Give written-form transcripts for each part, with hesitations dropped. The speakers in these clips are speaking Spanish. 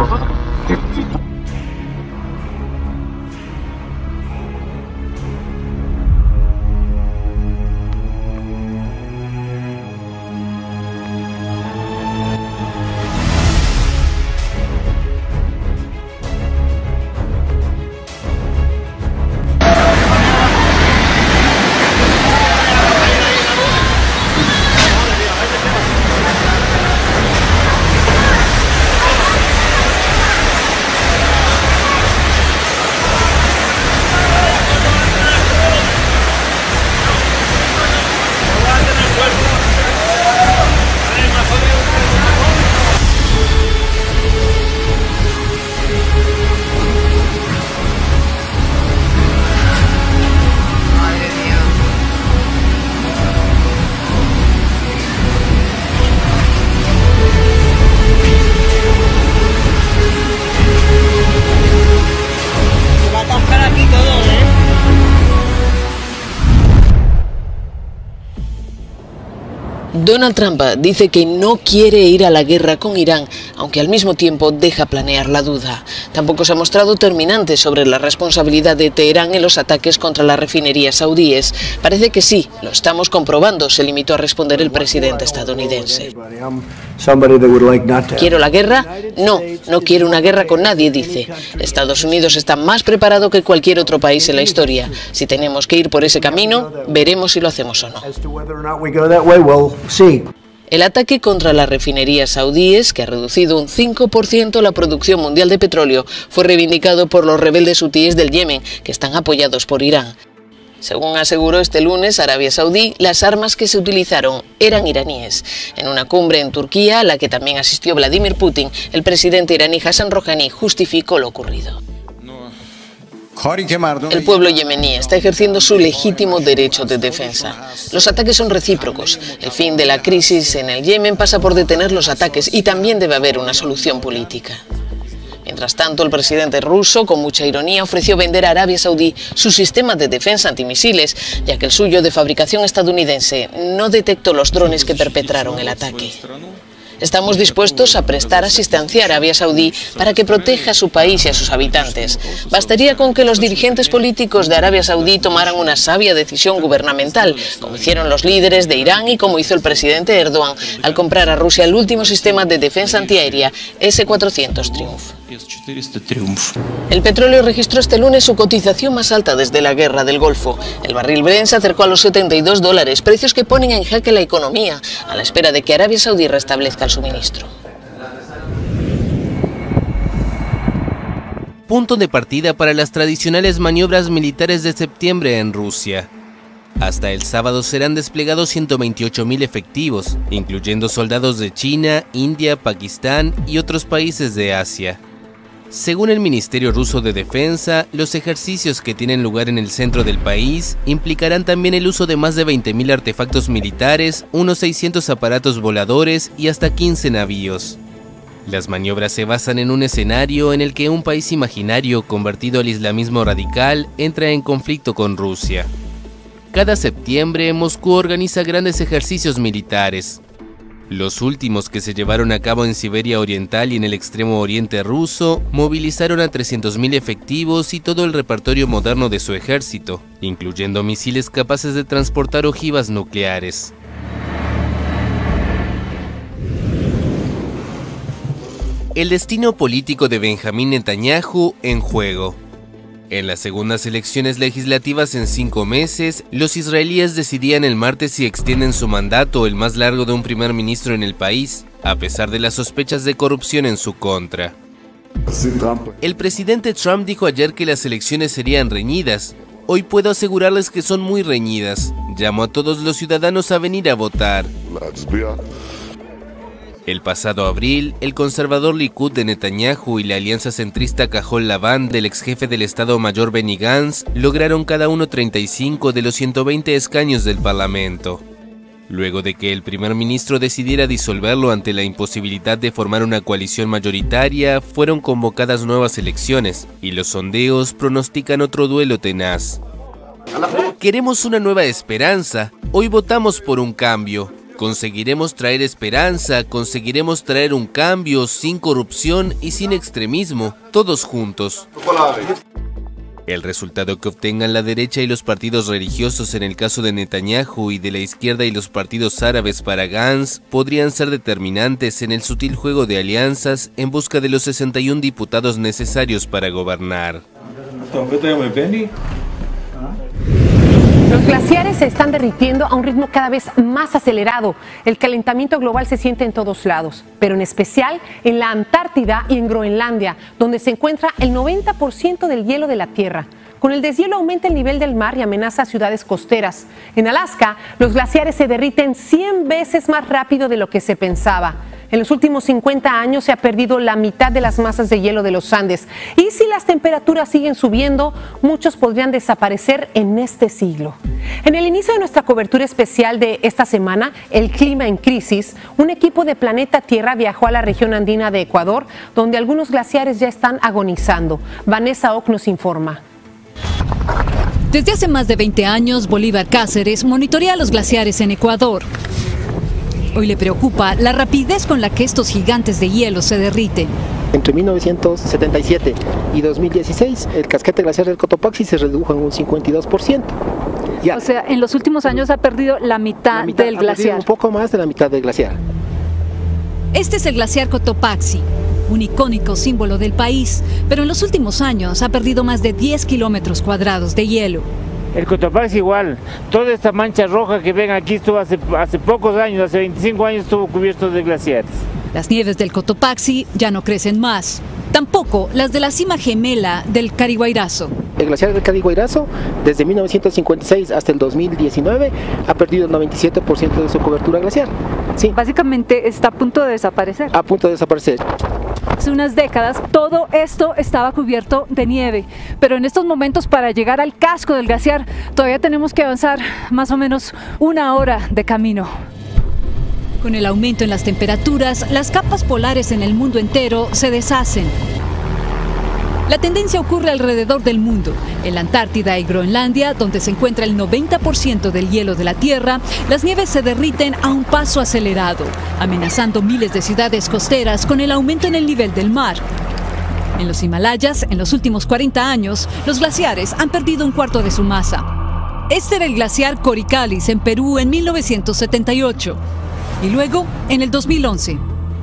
Donald Trump dice que no quiere ir a la guerra con Irán, aunque al mismo tiempo deja planear la duda. Tampoco se ha mostrado terminante sobre la responsabilidad de Teherán en los ataques contra las refinerías saudíes. Parece que sí, lo estamos comprobando, se limitó a responder el presidente estadounidense. ¿Quiero la guerra? No, no quiero una guerra con nadie, dice. Estados Unidos está más preparado que cualquier otro país en la historia. Si tenemos que ir por ese camino, veremos si lo hacemos o no. El ataque contra las refinerías saudíes, que ha reducido un 5% la producción mundial de petróleo, fue reivindicado por los rebeldes hutíes del Yemen, que están apoyados por Irán. Según aseguró este lunes Arabia Saudí, las armas que se utilizaron eran iraníes. En una cumbre en Turquía, a la que también asistió Vladimir Putin, el presidente iraní Hassan Rouhani justificó lo ocurrido. El pueblo yemení está ejerciendo su legítimo derecho de defensa. Los ataques son recíprocos. El fin de la crisis en el Yemen pasa por detener los ataques y también debe haber una solución política. Mientras tanto, el presidente ruso, con mucha ironía, ofreció vender a Arabia Saudí su sistema de defensa antimisiles, ya que el suyo, de fabricación estadounidense, no detectó los drones que perpetraron el ataque. Estamos dispuestos a prestar asistencia a Arabia Saudí para que proteja a su país y a sus habitantes. Bastaría con que los dirigentes políticos de Arabia Saudí tomaran una sabia decisión gubernamental, como hicieron los líderes de Irán y como hizo el presidente Erdogan al comprar a Rusia el último sistema de defensa antiaérea S-400 Triumph. El petróleo registró este lunes su cotización más alta desde la guerra del Golfo. El barril Brent se acercó a los $72, precios que ponen en jaque la economía, a la espera de que Arabia Saudí restablezca el suministro. Punto de partida para las tradicionales maniobras militares de septiembre en Rusia. Hasta el sábado serán desplegados 128.000 efectivos, incluyendo soldados de China, India, Pakistán y otros países de Asia. Según el Ministerio Ruso de Defensa, los ejercicios que tienen lugar en el centro del país implicarán también el uso de más de 20.000 artefactos militares, unos 600 aparatos voladores y hasta 15 navíos. Las maniobras se basan en un escenario en el que un país imaginario convertido al islamismo radical entra en conflicto con Rusia. Cada septiembre, Moscú organiza grandes ejercicios militares. Los últimos, que se llevaron a cabo en Siberia Oriental y en el extremo oriente ruso, movilizaron a 300.000 efectivos y todo el repertorio moderno de su ejército, incluyendo misiles capaces de transportar ojivas nucleares. El destino político de Benjamín Netanyahu en juego. En las segundas elecciones legislativas en 5 meses, los israelíes decidían el martes si extienden su mandato, el más largo de un primer ministro en el país, a pesar de las sospechas de corrupción en su contra. El presidente Trump dijo ayer que las elecciones serían reñidas. Hoy puedo asegurarles que son muy reñidas. Llamo a todos los ciudadanos a venir a votar. El pasado abril, el conservador Likud de Netanyahu y la alianza centrista Cajol Laván del ex jefe del Estado Mayor Benny Gantz lograron cada uno 35 de los 120 escaños del Parlamento. Luego de que el primer ministro decidiera disolverlo ante la imposibilidad de formar una coalición mayoritaria, fueron convocadas nuevas elecciones, y los sondeos pronostican otro duelo tenaz. Queremos una nueva esperanza. Hoy votamos por un cambio. Conseguiremos traer esperanza, conseguiremos traer un cambio sin corrupción y sin extremismo, todos juntos. El resultado que obtengan la derecha y los partidos religiosos en el caso de Netanyahu y de la izquierda y los partidos árabes para Gantz podrían ser determinantes en el sutil juego de alianzas en busca de los 61 diputados necesarios para gobernar. Los glaciares se están derritiendo a un ritmo cada vez más acelerado. El calentamiento global se siente en todos lados, pero en especial en la Antártida y en Groenlandia, donde se encuentra el 90% del hielo de la Tierra. Con el deshielo aumenta el nivel del mar y amenaza ciudades costeras. En Alaska, los glaciares se derriten 100 veces más rápido de lo que se pensaba. En los últimos 50 años se ha perdido la mitad de las masas de hielo de los Andes. Y si las temperaturas siguen subiendo, muchos podrían desaparecer en este siglo. En el inicio de nuestra cobertura especial de esta semana, El clima en crisis, un equipo de Planeta Tierra viajó a la región andina de Ecuador, donde algunos glaciares ya están agonizando. Vanessa Ock nos informa. Desde hace más de 20 años, Bolívar Cáceres monitorea los glaciares en Ecuador. Hoy le preocupa la rapidez con la que estos gigantes de hielo se derriten. Entre 1977 y 2016, el casquete glaciar del Cotopaxi se redujo en un 52%. Ya. O sea, en los últimos años ha perdido la mitad del glaciar. Un poco más de la mitad del glaciar. Este es el glaciar Cotopaxi, un icónico símbolo del país, pero en los últimos años ha perdido más de 10 kilómetros cuadrados de hielo. El Cotopaxi igual, toda esta mancha roja que ven aquí estuvo hace pocos años, hace 25 años estuvo cubierto de glaciares. Las nieves del Cotopaxi ya no crecen más, tampoco las de la cima gemela del Cariguairazo. El glaciar del Cariguairazo, desde 1956 hasta el 2019, ha perdido el 97% de su cobertura glaciar. Sí. Básicamente está a punto de desaparecer. A punto de desaparecer. Hace unas décadas todo esto estaba cubierto de nieve, pero en estos momentos para llegar al casco del glaciar todavía tenemos que avanzar más o menos 1 hora de camino. Con el aumento en las temperaturas, las capas polares en el mundo entero se deshacen. La tendencia ocurre alrededor del mundo. En la Antártida y Groenlandia, donde se encuentra el 90% del hielo de la Tierra, las nieves se derriten a un paso acelerado, amenazando miles de ciudades costeras con el aumento en el nivel del mar. En los Himalayas, en los últimos 40 años, los glaciares han perdido 1/4 de su masa. Este era el glaciar Coricalis en Perú en 1978 y luego en el 2011.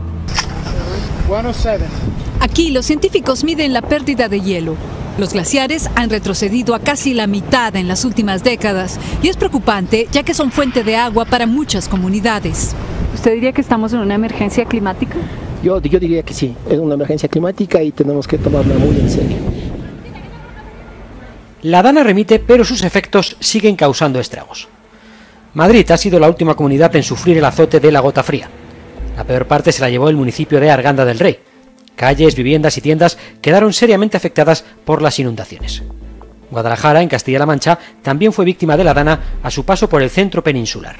Aquí los científicos miden la pérdida de hielo. Los glaciares han retrocedido a casi la mitad en las últimas décadas y es preocupante ya que son fuente de agua para muchas comunidades. ¿Usted diría que estamos en una emergencia climática? Yo diría que sí, es una emergencia climática y tenemos que tomarla muy en serio. La Dana remite, pero sus efectos siguen causando estragos. Madrid ha sido la última comunidad en sufrir el azote de la gota fría. La peor parte se la llevó el municipio de Arganda del Rey. Calles, viviendas y tiendas quedaron seriamente afectadas por las inundaciones. Guadalajara, en Castilla-La Mancha, también fue víctima de la Dana a su paso por el centro peninsular.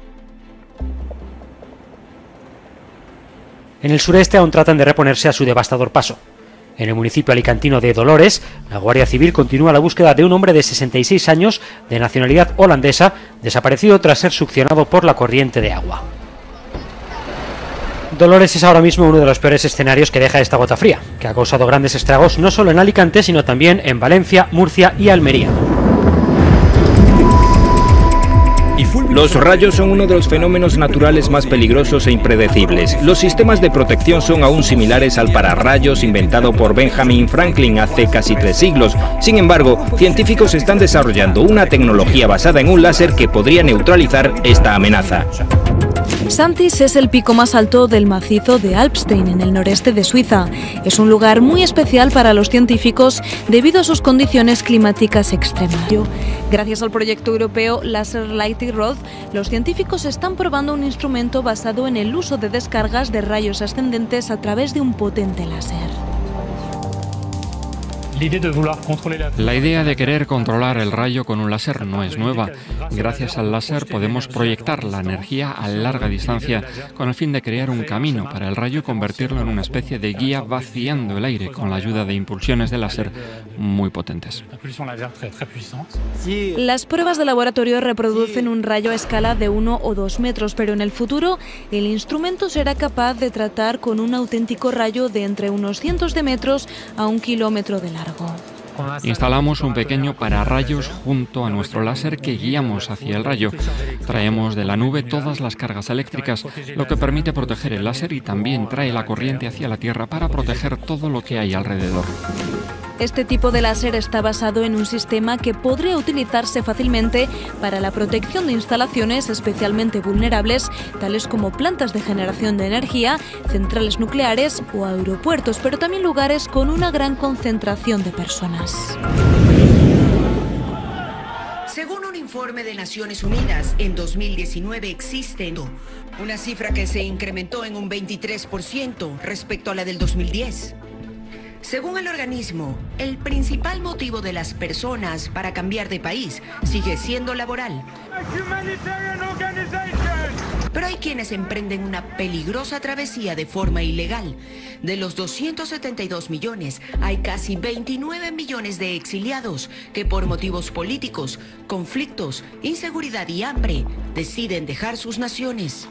En el sureste aún tratan de reponerse a su devastador paso. En el municipio alicantino de Dolores, la Guardia Civil continúa la búsqueda de un hombre de 66 años, de nacionalidad holandesa, desaparecido tras ser succionado por la corriente de agua. Dolores es ahora mismo uno de los peores escenarios que deja esta gota fría, que ha causado grandes estragos no solo en Alicante, sino también en Valencia, Murcia y Almería. Los rayos son uno de los fenómenos naturales más peligrosos e impredecibles. Los sistemas de protección son aún similares al pararrayos inventado por Benjamin Franklin hace casi 3 siglos. Sin embargo, científicos están desarrollando una tecnología basada en un láser que podría neutralizar esta amenaza. Santis es el pico más alto del macizo de Alpstein, en el noreste de Suiza. Es un lugar muy especial para los científicos debido a sus condiciones climáticas extremas. Gracias al proyecto europeo Laser Lighting Rod, los científicos están probando un instrumento basado en el uso de descargas de rayos ascendentes a través de un potente láser. La idea de querer controlar el rayo con un láser no es nueva. Gracias al láser podemos proyectar la energía a larga distancia con el fin de crear un camino para el rayo y convertirlo en una especie de guía vaciando el aire con la ayuda de impulsiones de láser muy potentes. Las pruebas de laboratorio reproducen un rayo a escala de 1 o 2 metros, pero en el futuro el instrumento será capaz de tratar con un auténtico rayo de entre unos cientos de metros a 1 kilómetro de largo. Instalamos un pequeño pararrayos junto a nuestro láser que guiamos hacia el rayo. Traemos de la nube todas las cargas eléctricas, lo que permite proteger el láser y también trae la corriente hacia la Tierra para proteger todo lo que hay alrededor. Este tipo de láser está basado en un sistema que podría utilizarse fácilmente para la protección de instalaciones especialmente vulnerables, tales como plantas de generación de energía, centrales nucleares o aeropuertos, pero también lugares con una gran concentración de personas. Según un informe de Naciones Unidas, en 2019 existen una cifra que se incrementó en un 23% respecto a la del 2010. Según el organismo, el principal motivo de las personas para cambiar de país sigue siendo laboral. Pero hay quienes emprenden una peligrosa travesía de forma ilegal. De los 272 millones, hay casi 29 millones de exiliados que por motivos políticos, conflictos, inseguridad y hambre deciden dejar sus naciones.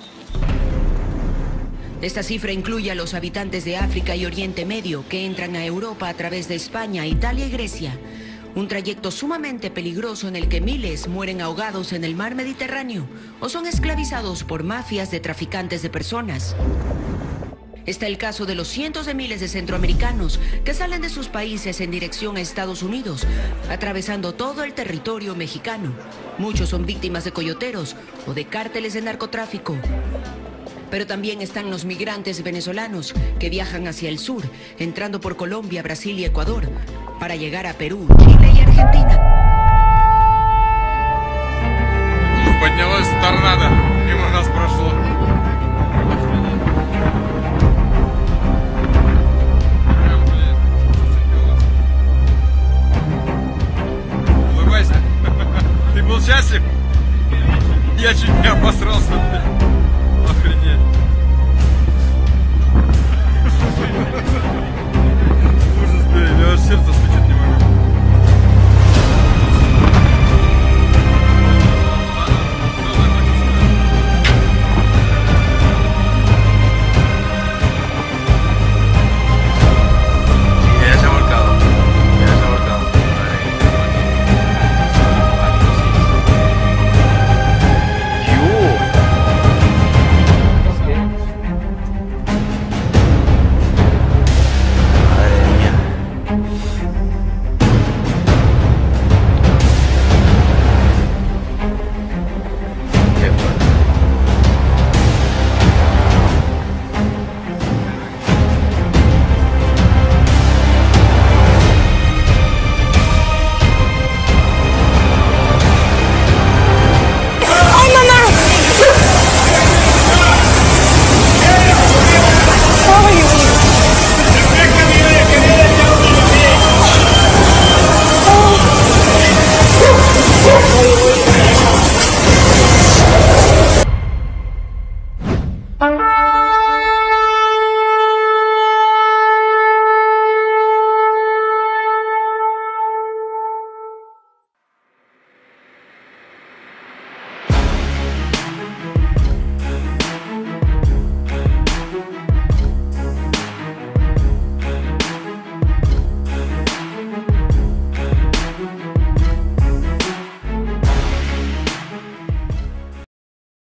Esta cifra incluye a los habitantes de África y Oriente Medio que entran a Europa a través de España, Italia y Grecia. Un trayecto sumamente peligroso en el que miles mueren ahogados en el mar Mediterráneo o son esclavizados por mafias de traficantes de personas. Está el caso de los cientos de miles de centroamericanos que salen de sus países en dirección a Estados Unidos, atravesando todo el territorio mexicano. Muchos son víctimas de coyoteros o de cárteles de narcotráfico. Pero también están los migrantes venezolanos que viajan hacia el sur, entrando por Colombia, Brasil y Ecuador, para llegar a Perú, Chile y Argentina. Поднялась торнадо, мимо нас прошло